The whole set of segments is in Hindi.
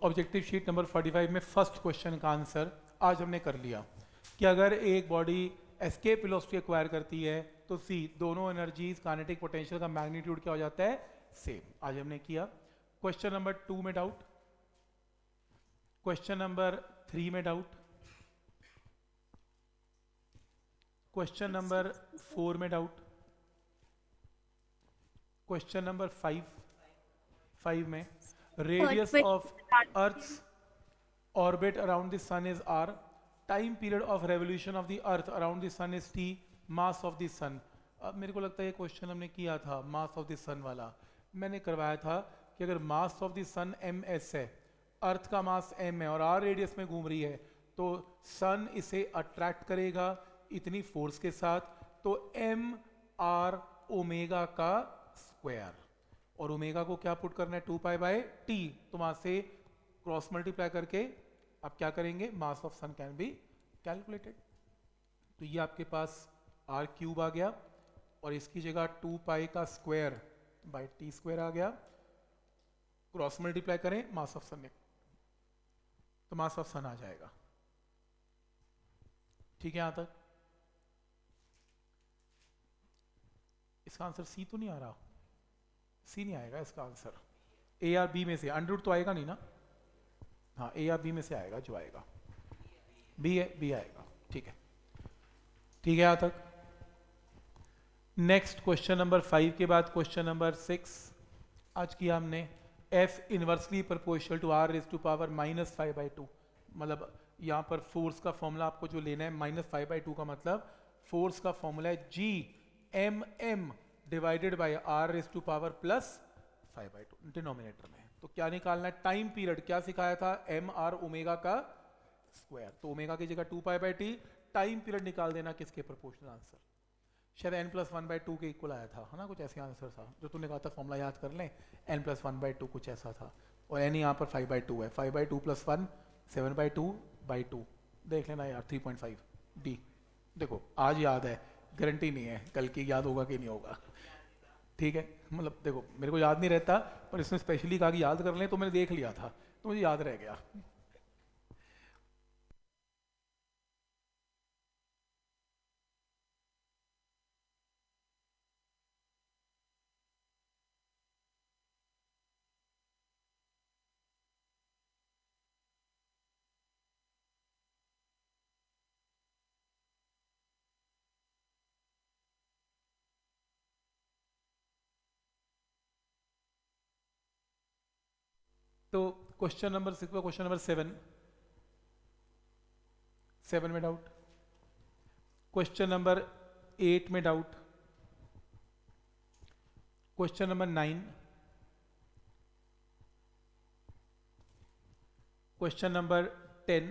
ऑब्जेक्टिव शीट नंबर 45 में फर्स्ट क्वेश्चन का आंसर आज हमने कर लिया कि अगर एक बॉडी एस्केप वेलोसिटी एक्वायर करती है तो सी दोनों एनर्जीज काइनेटिक पोटेंशियल का मैग्नीट्यूड क्या हो जाता है, सेम। आज हमने किया। क्वेश्चन नंबर 2 में डाउट, क्वेश्चन नंबर 3 में डाउट, क्वेश्चन नंबर 4 में डाउट, क्वेश्चन नंबर 5 में radius of earth orbit around the sun is r, time period of revolution of the earth around the sun is t, mass of the sun. अब मेरे को लगता है ये क्वेश्चन हमने किया था मास ऑफ द सन वाला, मैंने करवाया था कि अगर mass of the sun ms है, अर्थ का मास m है और r रेडियस में घूम रही है तो सन इसे अट्रैक्ट करेगा इतनी फोर्स के साथ, तो m r ओमेगा का स्क्वायर, और ओमेगा को क्या पुट करना है 2π/t, तो वहां से क्रॉस मल्टीप्लाई करके आप क्या करेंगे, mass of sun can be calculated. तो ये आपके पास r³ आ गया और इसकी जगह 2π का स्क्वायर बाय t स्क्वायर आ गया, क्रॉस मल्टीप्लाई करें मास ऑफ सन में तो मास ऑफ सन आ जाएगा। ठीक है, यहां तक इसका आंसर सी तो नहीं आ रहा, सी नहीं आएगा इसका आंसर, ए या बी में से, अंडर तो आएगा नहीं ना, हाँ ए या बी में से आएगा, जो आएगा बी है, बी आएगा। ठीक है, ठीक है यहां तक। नेक्स्ट क्वेश्चन नंबर 5 के बाद क्वेश्चन नंबर 6 आज किया हमने, F inversely proportional to R raise to power -5/2, मतलब यहाँ पर फोर्स का फॉर्मूला आपको जो लेना है -5/2 का मतलब फोर्स का फॉर्मूला है G(m)m divided by R raise to power +5/2 denominator में। तो क्या निकालना है, टाइम पीरियड क्या सिखाया था, mr ओमेगा का स्क्वायर, तो ओमेगा की जगह 2π/t, टाइम पीरियड निकाल देना किसके प्रोपोर्शनल, आंसर शायद n+1/2 के इक्वल आया था, है ना, कुछ ऐसे आंसर था जो तूने कहा था फॉर्मूला याद कर लें, n+1/2 कुछ ऐसा था, और n यहाँ पर 5/2 है, 5/2 + 1 7/2/2, देख लेना यार 3.5 d। देखो आज याद है, गारंटी नहीं है कल की याद होगा कि नहीं होगा, ठीक है, मतलब देखो मेरे को याद नहीं रहता पर इसने स्पेशली कहा कि याद कर लें, तो मैंने देख लिया था तो मुझे याद रह गया। तो क्वेश्चन नंबर 6 पर क्वेश्चन नंबर 7 में डाउट, क्वेश्चन नंबर 8 में doubt, question number 9, question number 10,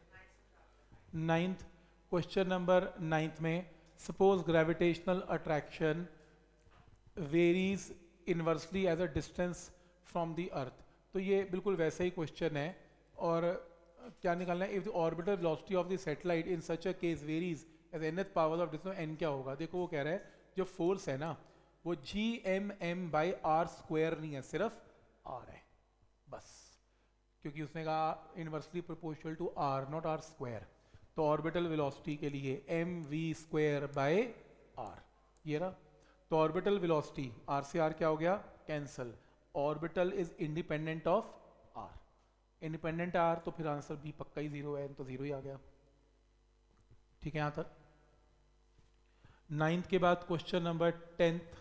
9th question number 9th में suppose gravitational attraction varies inversely as a distance from the earth. तो ये बिल्कुल वैसा ही क्वेश्चन है, और क्या निकालना है, if the orbital velocity of the satellite in such a case varies as nth power of distance, n क्या होगा। देखो वो कह रहा है जो फोर्स है ना वो G(m)m/r² नहीं है, सिर्फ r है बस, क्योंकि उसने कहा inversely proportional to r not r², तो ऑर्बिटल वेलोसिटी के लिए mv²/r ये रहा। तो ऑर्बिटल वेलोसिटी r से r क्या हो गया, cancel, orbital is independent of r, independent r तो फिर आंसर भी पक्का ही 0 है, तो 0 ही आ गया। ठीक है, यहां तक। 9th के बाद question number 10th,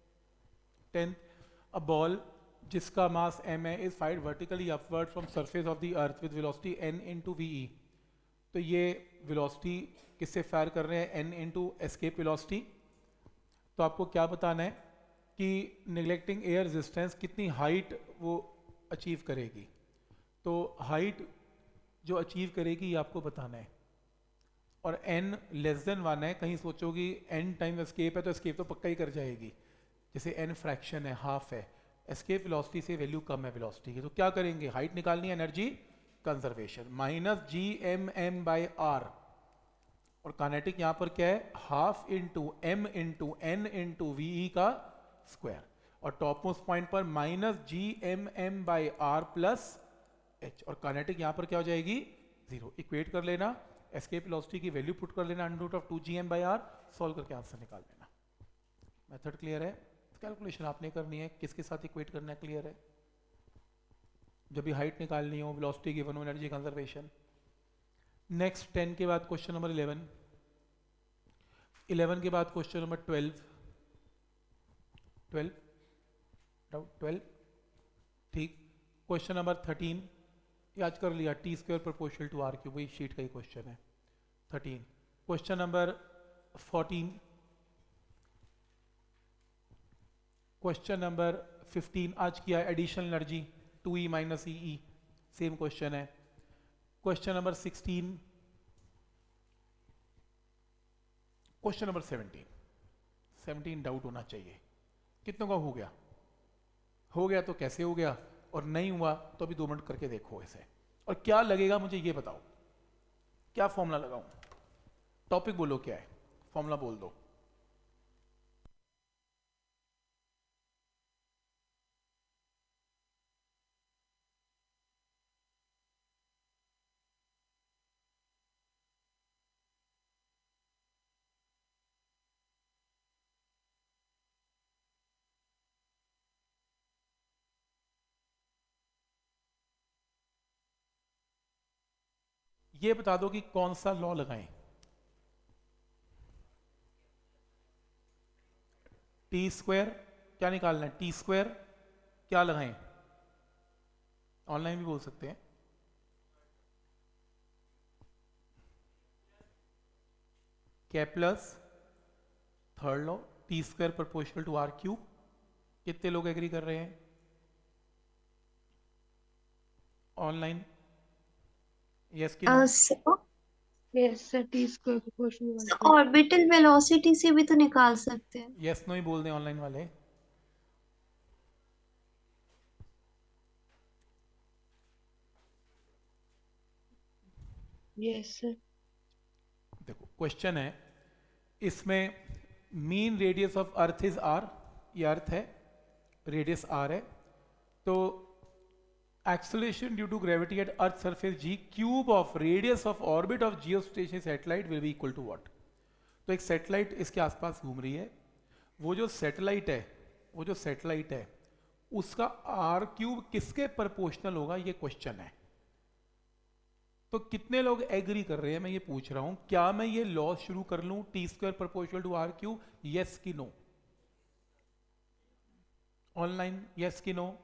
a ball जिसका मास m है is fired vertically upward from surface of the earth with velocity n × ve। तो ये वेलोसिटी किससे फायर कर रहे हैं, n × एस्केप वेलोसिटी। तो आपको क्या बताना है कि निगलेक्टिंग एयर रेजिस्टेंस कितनी हाइट वो अचीव करेगी, तो हाइट जो अचीव करेगी ये आपको बताना है, और n <1 है, कहीं सोचोगी n टाइम एस्केप है तो एस्केप तो पक्का ही कर जाएगी, जैसे n फ्रैक्शन है, हाफ है, एस्केप वेलोसिटी से वैल्यू कम है वेलोसिटी की, तो क्या करेंगे, हाइट निकालनी है, एनर्जी कंजर्वेशन, -G(m)m/r, और काइनेटिक यहाँ पर क्या है, half into m into n into ve का स्क्वायर, और टॉप मोस्ट पॉइंट पर -G(m)m/r प्लस h, और काइनेटिक यहाँ पर क्या हो जाएगी 0। इक्वेट कर लेना, एस्केप वेलोसिटी की वैल्यू पुट कर लेना under root of 2gm/r, solve करके आंसर निकाल लेना। मेथड क्लियर है? कैलकुलेशन आपने करनी है, किसके साथ इक्वेट करना है क्लियर है? जब भी हाइट निकालनी हो, वेलोसिटी गिवन हो, एनर्जी कंजर्वेशन। नेक्स्ट 10 के बाद क्वेश्चन नंबर 11, 11 के बाद क्वेश्चन नंबर 12, 12 ठीक। क्वेश्चन नंबर 13 याद कर लिया, T square proportional to R cube, वही शीट का ही क्वेश्चन है 13। क्वेश्चन नंबर 14, क्वेश्चन नंबर 15 आज किया additional energy 2E minus E, same question है। Question number 16, question number 17 doubt होना चाहिए कितनों का हो गया? हो गया तो कैसे हो गया, और नहीं हुआ तो अभी 2 मिनट करके देखो ऐसे। और क्या लगेगा मुझे ये बताओ, क्या फॉर्मूला लगाऊं? टॉपिक बोलो क्या है, फॉर्मूला बोल दो। ये बता दो कि कौन सा लॉ लगाएं। टी स्क्वायर क्या निकालना है, टी स्क्वायर क्या लगाएं? ऑनलाइन भी बोल सकते हैं। Kepler's third law, T square proportional to R cube. कितने लोग एग्री कर रहे हैं ऑनलाइन? यस कि no? Yes sir, T square proportional orbital velocity से भी तो निकाल सकते हैं। यस नो ही बोल दें ऑनलाइन वाले। Yes sir. देखो क्वेश्चन है, इसमें mean radius of earth is R, ये अर्थ है, रेडियस आर है, तो acceleration due to gravity at earth surface g cube of radius of orbit of geostationary satellite will be equal to what? तो एक सैटेलाइट इसके आसपास घूम रही है, वो जो सैटेलाइट है उसका आर क्यूब किसके प्रोपोर्शनल होगा, ये क्वेश्चन है। तो कितने लोग एग्री कर रहे हैं, मैं ये पूछ रहा हूं, क्या मैं ये लॉ शुरू कर लूं T square proportional to R cube? Yes कि नो? ऑनलाइन यस कि no?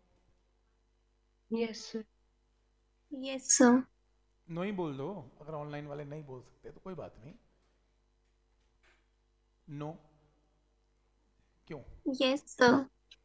Yes sir. Yes sir. No ही बोल दो, अगर ऑनलाइन वाले नहीं बोल सकते तो कोई बात नहीं। नो क्यों? Yes sir.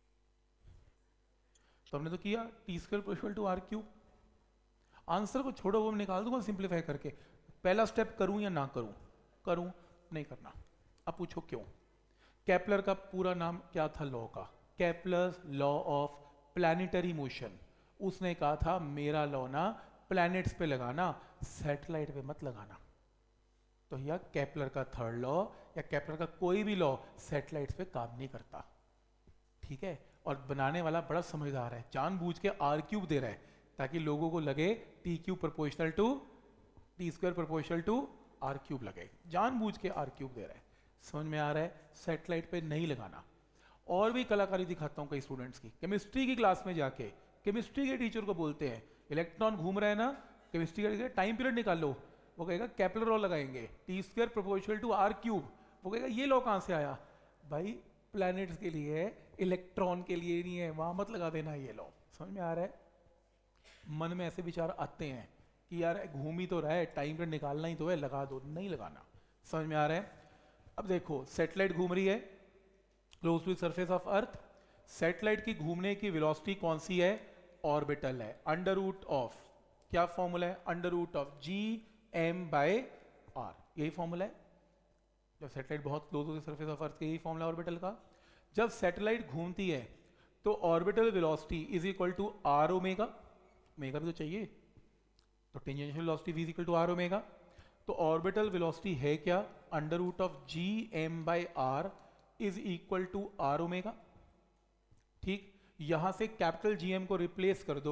तो हमने तो किया T square proportional to R cube. Answer को छोड़ो, वो मैं निकाल दूंगा सिंप्लीफाई करके। पहला स्टेप करूं या ना करूं? करूं, नहीं करना। अब पूछो क्यों? केपलर का पूरा नाम क्या था लॉ का? Kepler's law of planetary motion. उसने कहा था मेरा लॉ ना प्लैनेट्स पे लगाना, सैटेलाइट पे मत लगाना। तो यह केपलर का थर्ड लॉ या केपलर का कोई भी लॉ सैटेलाइट्स पे काम नहीं करता, ठीक है? और बनाने वाला बड़ा समझदार है, जानबूझ के आर क्यूब दे रहा है ताकि लोगों को लगे T cube proportional to T square proportional to R cube लगे, जानबूझ के आर क्यूब दे रहा है। समझ में आ रहा है? सैटेलाइट पे नहीं लगाना। और भी कलाकारी दिखाता हूँ कई स्टूडेंट्स की। केमिस्ट्री की क्लास में जाके केमिस्ट्री के टीचर को बोलते हैं इलेक्ट्रॉन घूम रहा है ना, केमिस्ट्री का टाइम पीरियड निकाल लो, वो कहेगा केपलर लॉ लगाएंगे, T square proportional to R cube. वो कहेगा ये लॉ कहाँ से आया? भाई प्लैनेट्स के लिए है, इलेक्ट्रॉन के लिए नहीं है, वहां मत लगा देना ये लॉ। समझ में आ रहा है? मन में ऐसे विचार आते हैं कि यार घूम ही तो रहा है, टाइम पीरियड निकालना ही तो है, लगा दो, नहीं लगाना। समझ में आ रहा है? अब देखो सैटेलाइट घूम रही है close to surface of earth. Satellite की घूमने की वेलोसिटी कौन सी है? ऑर्बिटल है। अंडर रूट ऑफ, क्या फॉर्मूला है? Under root of G M by R, यही फॉर्मूला है। जब सैटेलाइट बहुत क्लोज होती है सरफेस ऑफ अर्थ, यही फॉर्मूला ऑर्बिटल का। जब सैटेलाइट घूमती है तो orbital velocity is equal to R omega, omega भी तो चाहिए, तो tangential velocity v is equal to R omega. तो ऑर्बिटल वेलोसिटी है क्या? Under root of G M by R is equal to R omega. ठीक, यहां से कैपिटल जीएम को रिप्लेस कर दो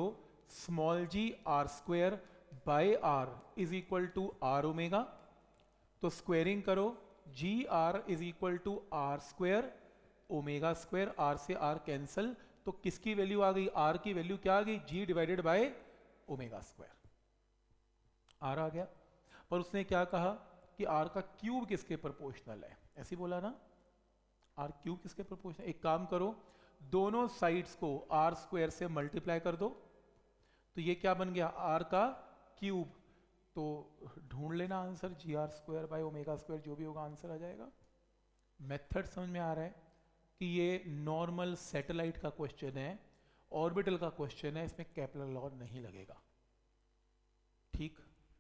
small G R square by R is equal to R omega, तो स्क्वेयरिंग करो, G R is equal to are square omega square, R से आर कैंसल, तो किसकी वैल्यू आ गई, आर की वैल्यू क्या आ गई, G divided by omega square, R आ गया। पर उसने क्या कहा कि आर का क्यूब किसके प्रोपोर्शनल है, ऐसे बोला ना, आर क्यूब किसके प्रोपोर्शनल। एक काम करो, दोनों साइड्स को आर स्क्वायर से मल्टीप्लाई कर दो, तो ये क्या बन गया, आर का क्यूब, तो ढूंढ लेना answer, G R square by omega square, जो भी होगा आंसर आ जाएगा। मेथड समझ में आ रहा है कि ये नॉर्मल सैटेलाइट का क्वेश्चन है, ऑर्बिटल का क्वेश्चन है, इसमें केपलर लॉ नहीं लगेगा। ठीक,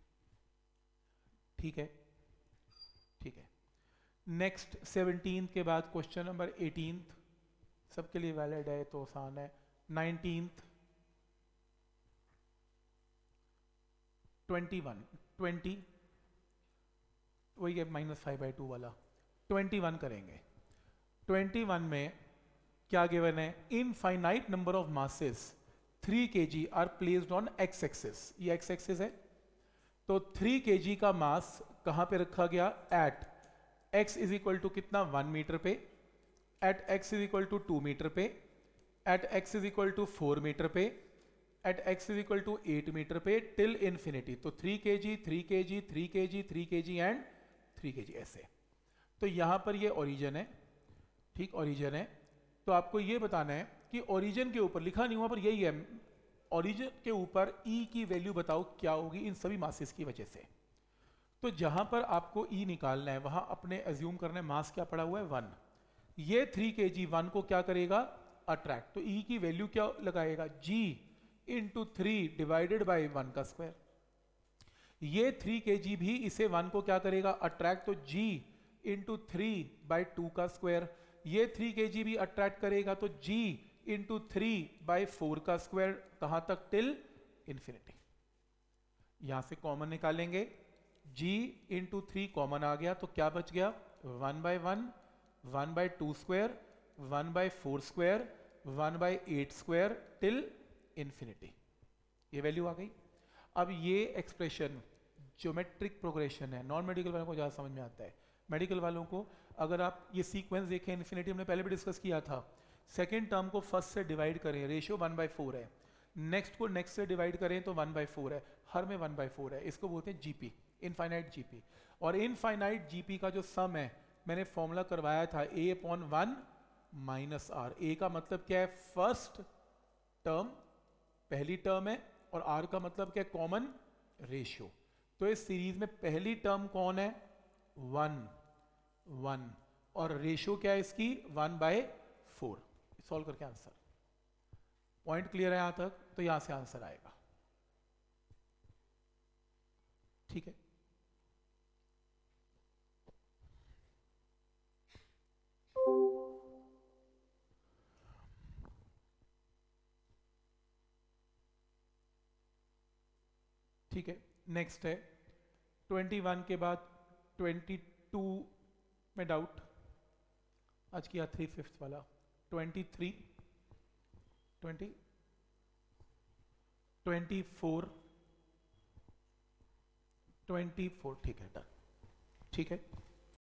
ठीक है, ठीक है। नेक्स्ट 17 के बाद क्वेश्चन नंबर 18 सबके लिए वैलिड है तो आसान है। 19, 21, 20 वही है -5/2 वाला। 21 करेंगे। 21 में क्या गिवन है, infinite number of masses 3 kg are placed on X axis, ये एक्स एक्सिस है, तो 3 kg का मास कहां पे रखा गया, at x is equal to कितना 1 मीटर पे, at x is equal to 2 metre पे, at x is equal to 4 metre पे, at x is equal to 8 metre पे, टिल इन्फिनिटी। तो 3 kg 3 kg 3 kg 3 kg and 3 kg ऐसे। तो यहां पर ये ओरिजिन है, ठीक, ओरिजिन है। तो आपको ये बताना है कि ओरिजिन के ऊपर, लिखा नहीं हुआ पर यही है, ओरिजिन के ऊपर E की वैल्यू बताओ क्या होगी इन सभी मासेस की वजह से। तो जहां पर आपको E निकालना है वहां अपने एज्यूम करना है मास क्या पड़ा हुआ है 1, ये 3 kg 1 को क्या करेगा, अट्रैक्ट, तो E की वैल्यू क्या लगाएगा, G इंटू 3 डिवाइडेड बाई 1 का स्क्वायर। ये 3 kg भी इसे 1 को क्या करेगा, अट्रैक्ट, तो G इंटू 3/2 का स्क्वायर। ये 3 kg भी अट्रैक्ट करेगा तो G इंटू 3/4 का स्क्वायर, कहां तक, टिल इंफिनिटी। यहां से कॉमन निकालेंगे, G इंटू 3 कॉमन आ गया तो क्या बच गया, 1/1, 1/2 square, 1/4 square, 1/8 square, till infinity. ये वैल्यू आ गई। अब ये एक्सप्रेशन ज्योमेट्रिक प्रोग्रेशन है, नॉन मेडिकल वालों को ज्यादा समझ में आता है, मेडिकल वालों को अगर आप ये सीक्वेंस देखें, इन्फिनिटी हमने पहले भी डिस्कस किया था, सेकेंड टर्म को फर्स्ट से डिवाइड करें, रेशियो 1/4 है, नेक्स्ट को नेक्स्ट से डिवाइड करें तो 1/4 है, हर में 1/4 है, इसको बोलते हैं जीपी, इनफाइनाइट जीपी। और इनफाइनाइट जीपी का जो सम है, मैंने फॉर्मूला करवाया था A/1 माइनस आर। ए का मतलब क्या है, फर्स्ट टर्म, पहली टर्म है, और आर का मतलब क्या है, कॉमन रेशियो। तो इस सीरीज में पहली टर्म कौन है, 1, 1, और रेशियो क्या है इसकी 1/4। सॉल्व करके आंसर, पॉइंट क्लियर है यहां तक, तो यहां से आंसर आएगा, ठीक है। ठीक है, नेक्स्ट है 21 के बाद 22 में डाउट, आज किया 3/5 वाला, 23, 20, 24, 24, ठीक है, डन, ठीक है।